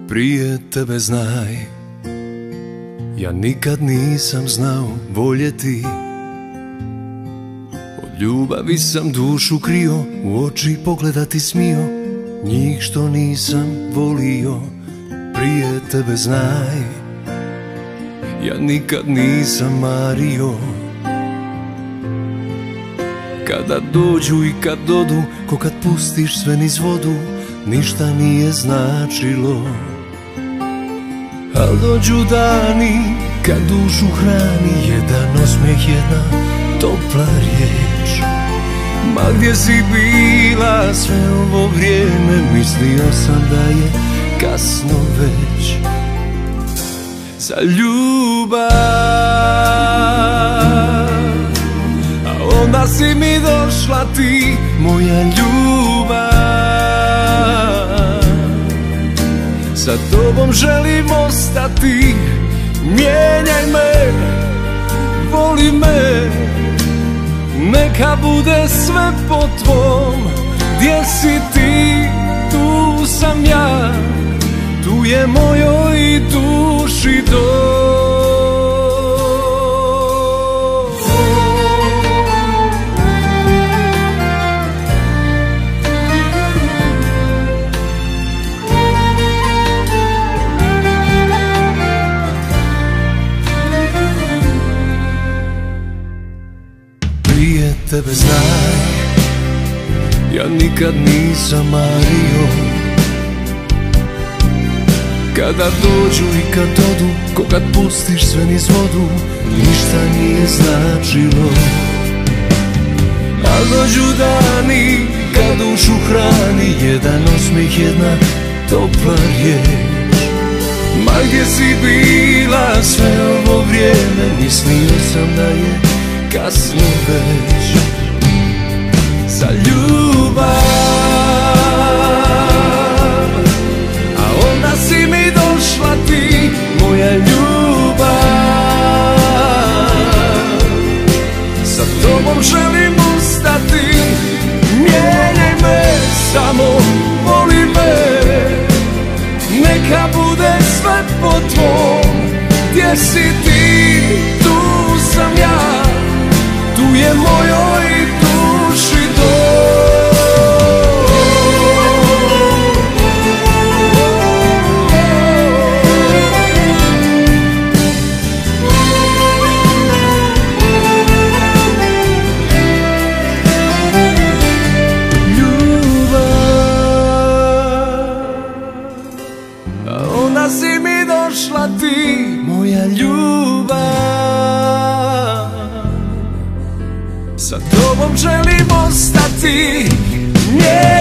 Prije tebe znaj, ja nikad nisam znao voljeti. Od ljubavi sam dušu krio, u oči pogledati smio, njih što nisam volio. Prije tebe znaj, ja nikad nisam mario. Kada dođu i kad dodu, ko kad pustiš sve niz vodu, ništa nije značilo. Al dođu dani kad dušu hrani jedan osmeh, jedna topla riječ. Ma gdje si bila sve ovo vrijeme, mislio sam da je kasno već za ljubav. A onda si mi došla ti, moja ljubav. Sa tobom želim ostati, mijenjaj me, voli me, neka bude sve po tvom. Gdje si ti, tu sam ja, tu je mojoj duši dom. Prije tebe znaj, ja nikad nisam mario. Kada dođu i kad odu, ko kad pustiš sve niz vodu, ništa nije značilo. A dođu dani kad dušu hrani jedan osmeh, jedna topla riječ. Ma gdje si bila sve ovo vrijeme, mislio sam da je kasno već za ljubav. A onda si mi došla ti, moja ljubav. Sa tobom želim ostati, mijenjaj me, samo voli me, neka bude sve po tvom. Gdje si ti, tu sam ja, tu je mojoj duši dom. Ljubav, a onda si mi došla ti, moja ljubav. Sa tobom želim ostati,